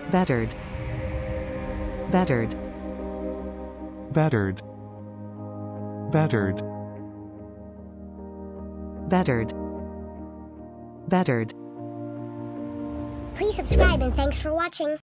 bettered, bettered, bettered, bettered, bettered, bettered. Please subscribe and thanks for watching.